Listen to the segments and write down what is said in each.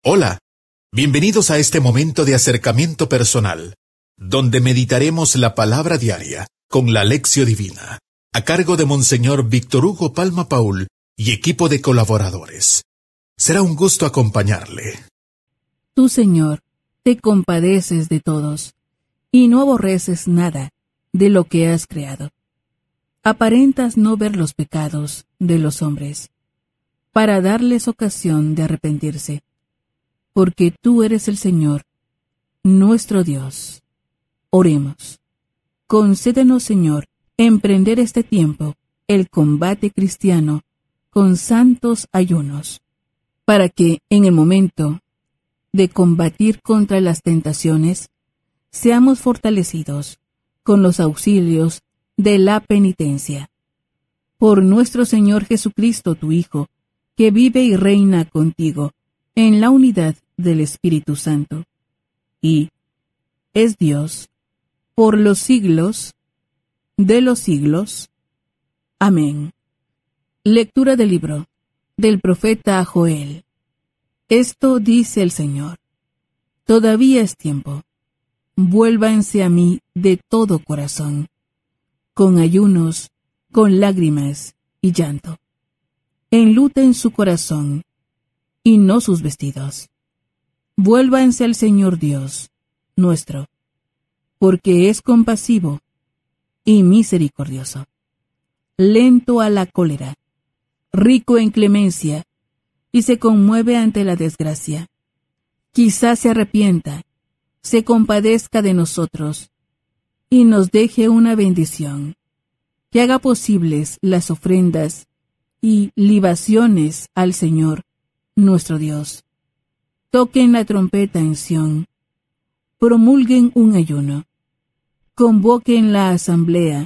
Hola, bienvenidos a este momento de acercamiento personal, donde meditaremos la palabra diaria con la Lección Divina, a cargo de Monseñor Víctor Hugo Palma Paul y equipo de colaboradores. Será un gusto acompañarle. Tú, Señor, te compadeces de todos, y no aborreces nada de lo que has creado. Aparentas no ver los pecados de los hombres, para darles ocasión de arrepentirse, porque tú eres el Señor, nuestro Dios. Oremos. Concédenos, Señor, emprender este tiempo el combate cristiano con santos ayunos, para que, en el momento de combatir contra las tentaciones, seamos fortalecidos con los auxilios de la penitencia. Por nuestro Señor Jesucristo, tu Hijo, que vive y reina contigo en la unidad del Espíritu Santo, y es Dios por los siglos de los siglos. Amén. Lectura del libro del profeta Joel. Esto dice el Señor: todavía es tiempo. Vuélvanse a mí de todo corazón, con ayunos, con lágrimas y llanto. Enluten su corazón y no sus vestidos. Vuélvanse al Señor Dios nuestro, porque es compasivo y misericordioso, lento a la cólera, rico en clemencia, y se conmueve ante la desgracia. Quizás se arrepienta, se compadezca de nosotros, y nos deje una bendición, que haga posibles las ofrendas y libaciones al Señor, nuestro Dios. Toquen la trompeta en Sión, promulguen un ayuno, convoquen la asamblea,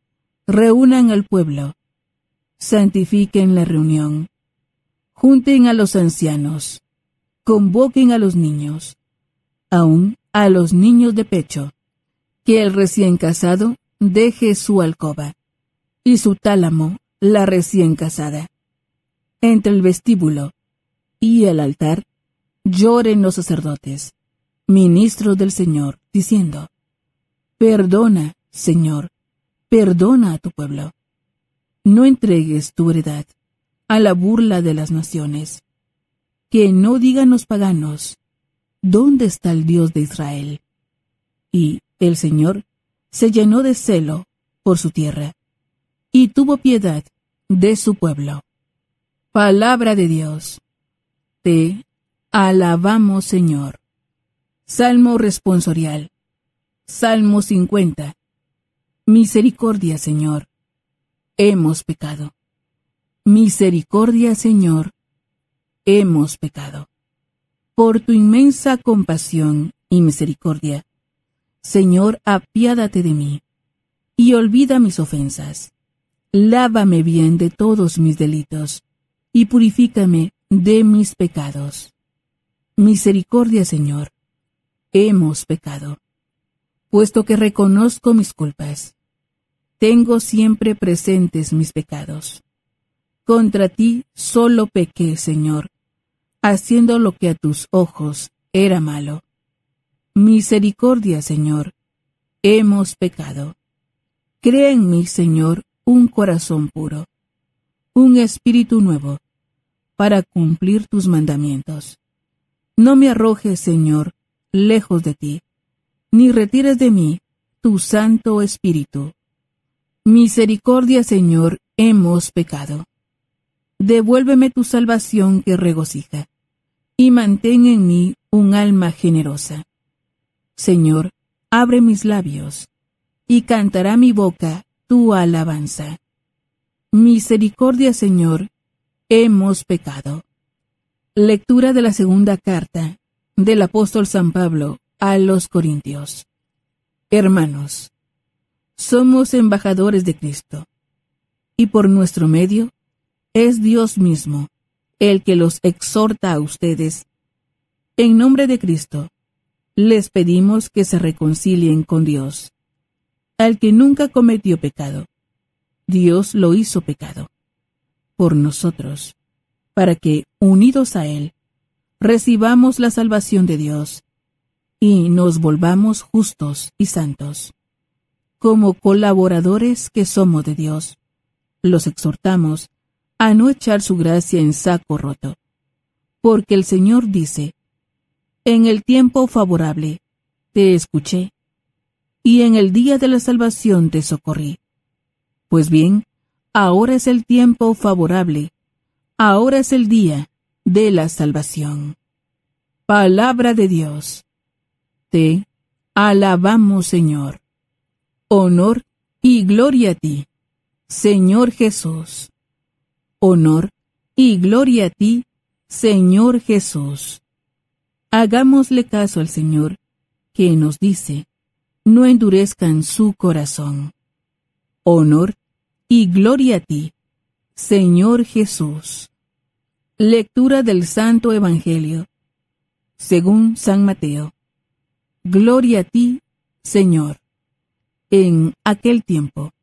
reúnan al pueblo, santifiquen la reunión, junten a los ancianos, convoquen a los niños, aun a los niños de pecho, que el recién casado deje su alcoba, y su tálamo la recién casada. Entre el vestíbulo y el altar lloren los sacerdotes, ministros del Señor, diciendo: perdona, Señor, perdona a tu pueblo. No entregues tu heredad a la burla de las naciones. Que no digan los paganos: ¿dónde está el Dios de Israel? Y el Señor se llenó de celo por su tierra, y tuvo piedad de su pueblo. Palabra de Dios. Te alabamos, Señor. Salmo responsorial. Salmo 50. Misericordia, Señor. Hemos pecado. Misericordia, Señor. Hemos pecado. Por tu inmensa compasión y misericordia, Señor, apiádate de mí, y olvida mis ofensas. Lávame bien de todos mis delitos, y purifícame de mis pecados. Misericordia, Señor. Hemos pecado. Puesto que reconozco mis culpas, tengo siempre presentes mis pecados. Contra ti solo pequé, Señor, haciendo lo que a tus ojos era malo. Misericordia, Señor. Hemos pecado. Crea en mí, Señor, un corazón puro, un espíritu nuevo, para cumplir tus mandamientos. No me arrojes, Señor, lejos de ti, ni retires de mí tu Santo Espíritu. Misericordia, Señor, hemos pecado. Devuélveme tu salvación que regocija, y mantén en mí un alma generosa. Señor, abre mis labios, y cantará mi boca tu alabanza. Misericordia, Señor, hemos pecado. Lectura de la segunda carta del apóstol San Pablo a los Corintios. Hermanos, somos embajadores de Cristo, y por nuestro medio es Dios mismo el que los exhorta a ustedes. En nombre de Cristo, les pedimos que se reconcilien con Dios. Al que nunca cometió pecado, Dios lo hizo pecado por nosotros, para que, unidos a Él, recibamos la salvación de Dios y nos volvamos justos y santos. Como colaboradores que somos de Dios, los exhortamos a no echar su gracia en saco roto, porque el Señor dice: en el tiempo favorable te escuché, y en el día de la salvación te socorrí. Pues bien, ahora es el tiempo favorable, ahora es el día de la salvación. Palabra de Dios. Te alabamos, Señor. Honor y gloria a ti, Señor Jesús. Honor y gloria a ti, Señor Jesús. Hagámosle caso al Señor, que nos dice: no endurezcan su corazón. Honor y gloria a ti, Señor Jesús. Lectura del Santo Evangelio según San Mateo. Gloria a ti, Señor. En aquel tiempo,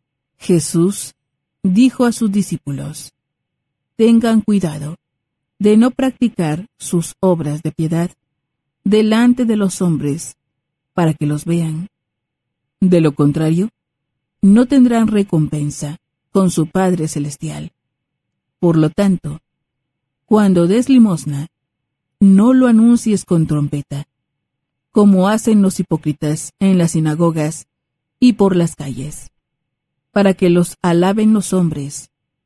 Jesús dijo a sus discípulos: tengan cuidado de no practicar sus obras de piedad delante de los hombres, para que los vean. De lo contrario, no tendrán recompensa con su Padre Celestial. Por lo tanto, cuando des limosna, no lo anuncies con trompeta, como hacen los hipócritas en las sinagogas y por las calles, para que los alaben los hombres.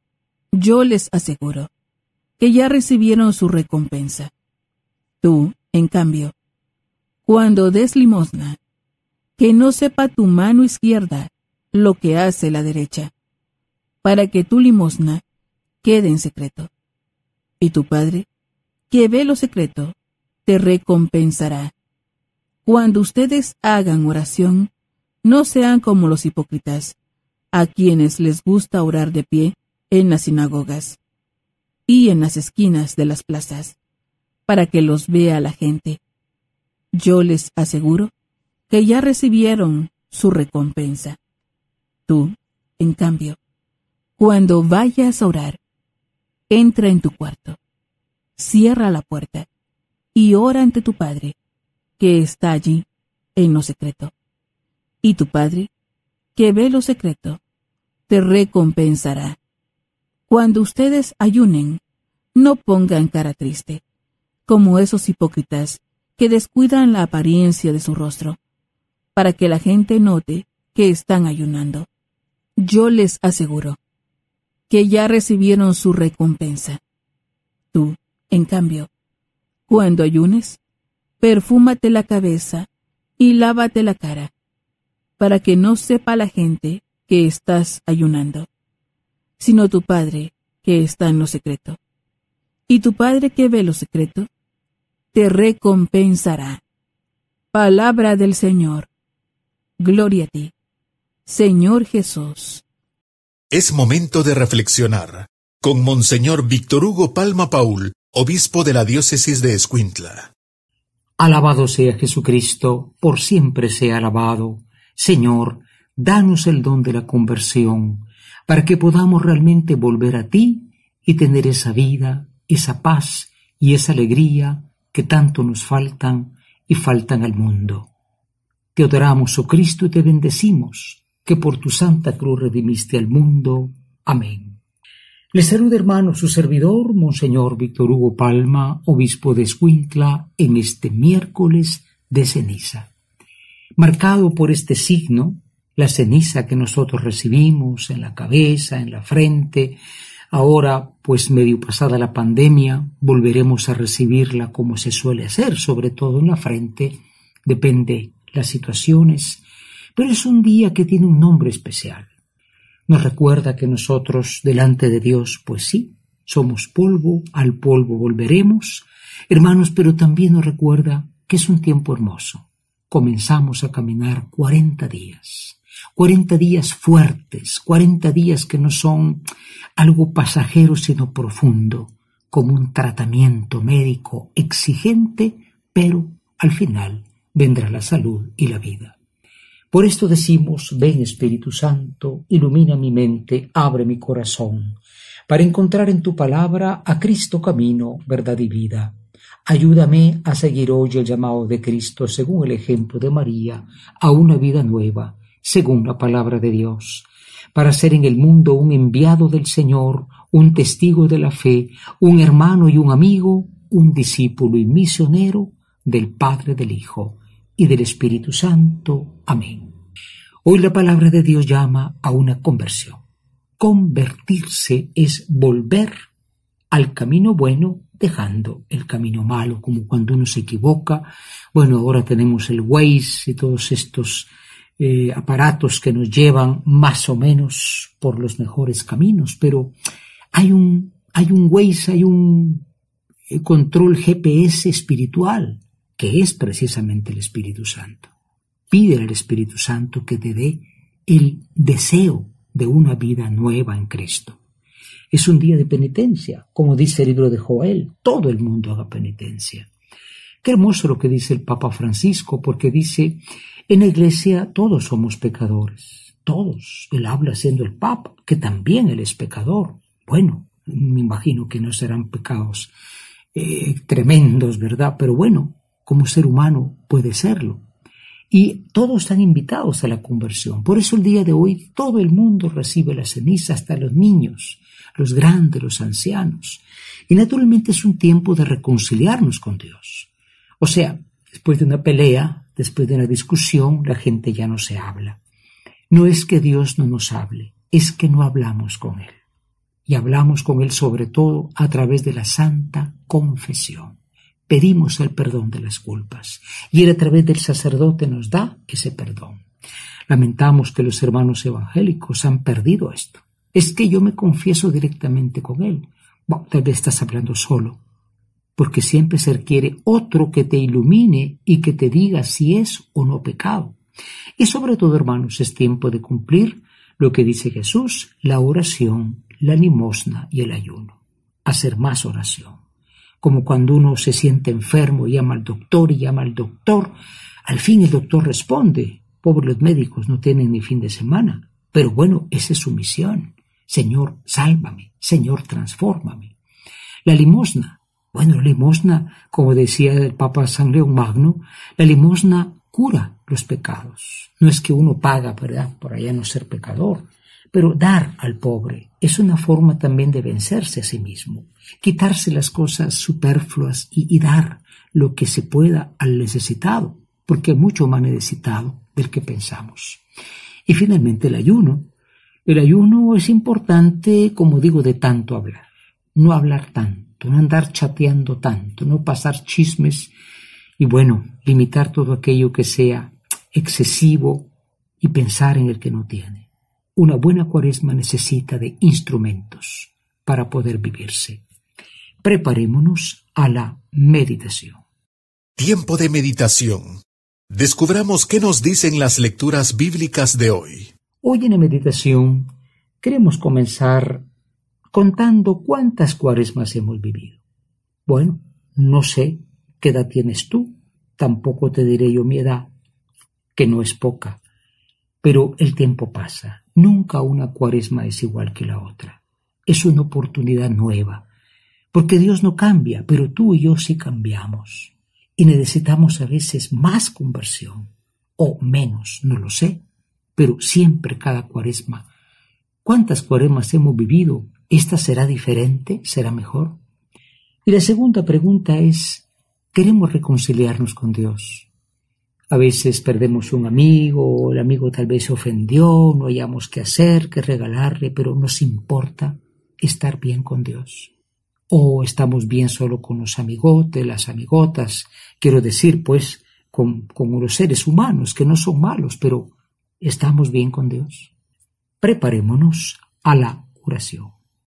Yo les aseguro que ya recibieron su recompensa. Tú, en cambio, cuando des limosna, que no sepa tu mano izquierda lo que hace la derecha, para que tu limosna quede en secreto. Y tu Padre, que ve lo secreto, te recompensará. Cuando ustedes hagan oración, no sean como los hipócritas, a quienes les gusta orar de pie en las sinagogas y en las esquinas de las plazas, para que los vea la gente. Yo les aseguro que ya recibieron su recompensa. Tú, en cambio, cuando vayas a orar, entra en tu cuarto, cierra la puerta y ora ante tu Padre, que está allí en lo secreto. Y tu Padre, que ve lo secreto, te recompensará. Cuando ustedes ayunen, no pongan cara triste, como esos hipócritas que descuidan la apariencia de su rostro, para que la gente note que están ayunando. Yo les aseguro que ya recibieron su recompensa. Tú, en cambio, cuando ayunes, perfúmate la cabeza y lávate la cara, para que no sepa la gente que estás ayunando, sino tu Padre que está en lo secreto. Y tu Padre que ve lo secreto, te recompensará. Palabra del Señor. Gloria a ti, Señor Jesús. Es momento de reflexionar con Monseñor Víctor Hugo Palma Paul, obispo de la diócesis de Escuintla. Alabado sea Jesucristo, por siempre sea alabado. Señor, danos el don de la conversión, para que podamos realmente volver a ti y tener esa vida, esa paz y esa alegría que tanto nos faltan y faltan al mundo. Te adoramos, oh Cristo, y te bendecimos, que por tu santa cruz redimiste al mundo. Amén. Les saluda, hermano, su servidor, Monseñor Víctor Hugo Palma, obispo de Escuintla, en este miércoles de ceniza. Marcado por este signo, la ceniza que nosotros recibimos en la cabeza, en la frente, ahora, pues medio pasada la pandemia, volveremos a recibirla como se suele hacer, sobre todo en la frente, depende las situaciones, pero es un día que tiene un nombre especial. Nos recuerda que nosotros delante de Dios, pues sí, somos polvo, al polvo volveremos, hermanos, pero también nos recuerda que es un tiempo hermoso. Comenzamos a caminar 40 días fuertes, 40 días que no son algo pasajero sino profundo, como un tratamiento médico exigente, pero al final vendrá la salud y la vida. Por esto decimos: ven Espíritu Santo, ilumina mi mente, abre mi corazón, para encontrar en tu palabra a Cristo camino, verdad y vida. Ayúdame a seguir hoy el llamado de Cristo según el ejemplo de María a una vida nueva, según la palabra de Dios, para ser en el mundo un enviado del Señor, un testigo de la fe, un hermano y un amigo, un discípulo y misionero del Padre, del Hijo y del Espíritu Santo. Amén. Hoy la palabra de Dios llama a una conversión. Convertirse es volver al camino bueno dejando el camino malo, como cuando uno se equivoca. Bueno, ahora tenemos el Waze y todos estos aparatos que nos llevan más o menos por los mejores caminos, pero hay un Waze, hay un control GPS espiritual, que es precisamente el Espíritu Santo. Pide al Espíritu Santo que te dé el deseo de una vida nueva en Cristo. Es un día de penitencia, como dice el libro de Joel, todo el mundo haga penitencia. Qué hermoso lo que dice el Papa Francisco, porque dice, en la Iglesia todos somos pecadores, todos. Él habla siendo el Papa, que también él es pecador. Bueno, me imagino que no serán pecados tremendos, ¿verdad? Pero bueno, como ser humano puede serlo. Y todos están invitados a la conversión. Por eso el día de hoy todo el mundo recibe la ceniza, hasta los niños, los grandes, los ancianos. Y naturalmente es un tiempo de reconciliarnos con Dios. O sea, después de una pelea, después de una discusión, la gente ya no se habla. No es que Dios no nos hable, es que no hablamos con Él. Y hablamos con Él sobre todo a través de la santa confesión. Pedimos el perdón de las culpas y Él a través del sacerdote nos da ese perdón. Lamentamos que los hermanos evangélicos han perdido esto. Es que yo me confieso directamente con Él. Bueno, tal vez estás hablando solo, porque siempre se requiere otro que te ilumine y que te diga si es o no pecado. Y sobre todo, hermanos, es tiempo de cumplir lo que dice Jesús, la oración, la limosna y el ayuno. Hacer más oración. Como cuando uno se siente enfermo, llama al doctor y llama al doctor. Al fin el doctor responde. Pobres los médicos, no tienen ni fin de semana. Pero bueno, esa es su misión. Señor, sálvame. Señor, transfórmame. La limosna. Bueno, la limosna, como decía el Papa San León Magno, la limosna cura los pecados. No es que uno paga, ¿verdad?, por allá no ser pecador. Pero dar al pobre es una forma también de vencerse a sí mismo, quitarse las cosas superfluas y dar lo que se pueda al necesitado, porque hay mucho más necesitado del que pensamos. Y finalmente el ayuno. El ayuno es importante, como digo, de tanto hablar. No hablar tanto, no andar chateando tanto, no pasar chismes y bueno, limitar todo aquello que sea excesivo y pensar en el que no tiene. Una buena cuaresma necesita de instrumentos para poder vivirse. Preparémonos a la meditación. Tiempo de meditación. Descubramos qué nos dicen las lecturas bíblicas de hoy. Hoy en la meditación queremos comenzar contando cuántas cuaresmas hemos vivido. Bueno, no sé qué edad tienes tú, tampoco te diré yo mi edad, que no es poca. Pero el tiempo pasa. Nunca una cuaresma es igual que la otra. Es una oportunidad nueva. Porque Dios no cambia, pero tú y yo sí cambiamos. Y necesitamos a veces más conversión. O menos, no lo sé. Pero siempre cada cuaresma. ¿Cuántas cuaresmas hemos vivido? ¿Esta será diferente? ¿Será mejor? Y la segunda pregunta es, ¿queremos reconciliarnos con Dios? A veces perdemos un amigo, el amigo tal vez se ofendió, no hayamos qué hacer, qué regalarle, pero nos importa estar bien con Dios. O estamos bien solo con los amigotes, las amigotas, quiero decir pues con los seres humanos que no son malos, pero estamos bien con Dios. Preparémonos a la oración.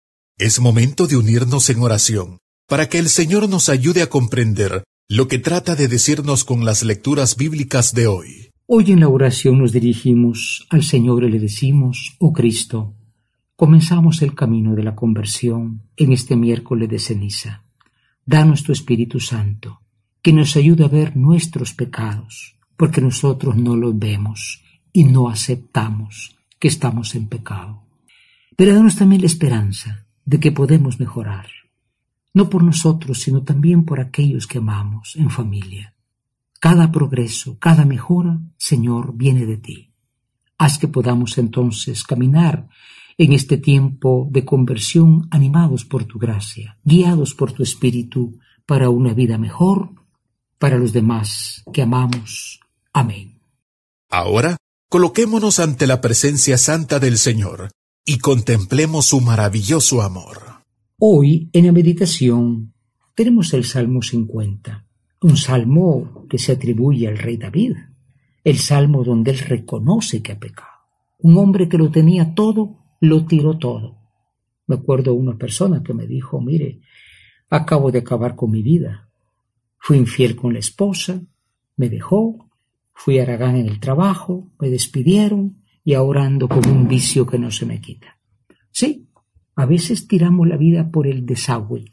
Es momento de unirnos en oración, para que el Señor nos ayude a comprender lo que trata de decirnos con las lecturas bíblicas de hoy. Hoy en la oración nos dirigimos al Señor y le decimos, oh Cristo, comenzamos el camino de la conversión en este miércoles de ceniza. Danos tu Espíritu Santo, que nos ayude a ver nuestros pecados, porque nosotros no los vemos y no aceptamos que estamos en pecado. Pero danos también la esperanza de que podemos mejorar. no por nosotros, sino también por aquellos que amamos en familia. Cada progreso, cada mejora, Señor, viene de ti. Haz que podamos entonces caminar en este tiempo de conversión animados por tu gracia, guiados por tu Espíritu para una vida mejor, para los demás que amamos. Amén. Ahora, coloquémonos ante la presencia santa del Señor y contemplemos su maravilloso amor. Hoy, en la meditación, tenemos el Salmo 50, un salmo que se atribuye al rey David, el salmo donde él reconoce que ha pecado. Un hombre que lo tenía todo, lo tiró todo. Me acuerdo de una persona que me dijo, mire, acabo de acabar con mi vida. Fui infiel con la esposa, me dejó, fui haragán en el trabajo, me despidieron y ahora ando con un vicio que no se me quita. Sí, a veces tiramos la vida por el desagüe.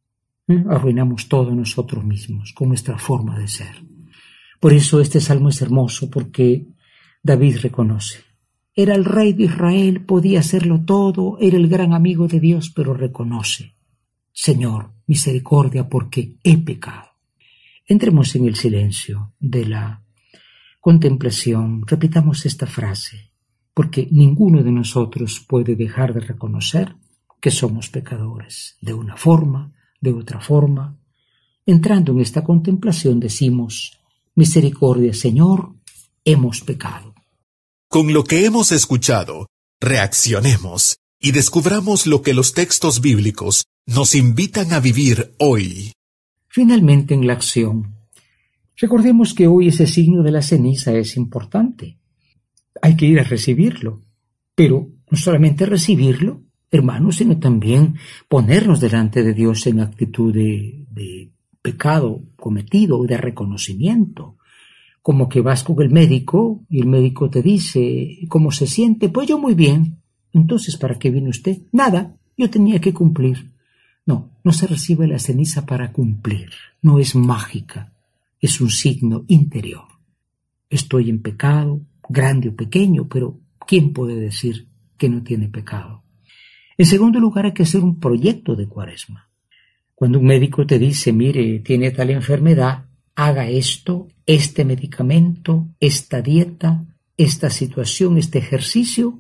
Arruinamos todo nosotros mismos con nuestra forma de ser. Por eso este salmo es hermoso, porque David reconoce. Era el rey de Israel, podía hacerlo todo, era el gran amigo de Dios, pero reconoce. Señor, misericordia, porque he pecado. Entremos en el silencio de la contemplación, repitamos esta frase, porque ninguno de nosotros puede dejar de reconocer que somos pecadores, de una forma, de otra forma. Entrando en esta contemplación decimos, misericordia, Señor, hemos pecado. Con lo que hemos escuchado, reaccionemos y descubramos lo que los textos bíblicos nos invitan a vivir hoy. Finalmente, en la acción, recordemos que hoy ese signo de la ceniza es importante. Hay que ir a recibirlo, pero no solamente recibirlo, hermanos, sino también ponernos delante de Dios en actitud de pecado cometido, de reconocimiento. Como que vas con el médico y el médico te dice cómo se siente, pues yo muy bien. Entonces, ¿para qué viene usted? Nada, yo tenía que cumplir. No se recibe la ceniza para cumplir, no es mágica, es un signo interior. Estoy en pecado, grande o pequeño, pero ¿quién puede decir que no tiene pecado? En segundo lugar, hay que hacer un proyecto de Cuaresma. Cuando un médico te dice, mire, tiene tal enfermedad, haga esto, este medicamento, esta dieta, esta situación, este ejercicio,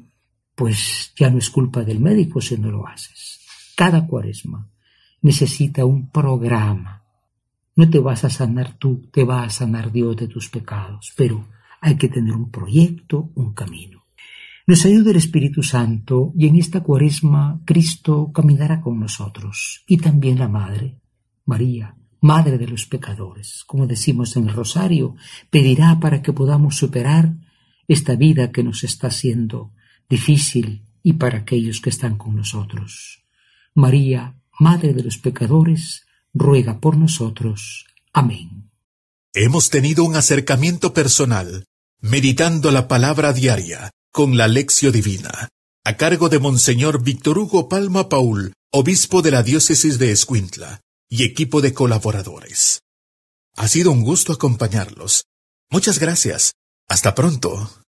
pues ya no es culpa del médico si no lo haces. Cada Cuaresma necesita un programa. No te vas a sanar tú, te va a sanar Dios de tus pecados, pero hay que tener un proyecto, un camino. Nos ayuda el Espíritu Santo y en esta Cuaresma Cristo caminará con nosotros y también la Madre, María, Madre de los pecadores. Como decimos en el Rosario, pedirá para que podamos superar esta vida que nos está haciendo difícil y para aquellos que están con nosotros. María, Madre de los pecadores, ruega por nosotros. Amén. Hemos tenido un acercamiento personal, meditando la palabra diaria, con la Lección Divina, a cargo de Monseñor Víctor Hugo Palma Paul, obispo de la diócesis de Escuintla, y equipo de colaboradores. Ha sido un gusto acompañarlos. Muchas gracias. Hasta pronto.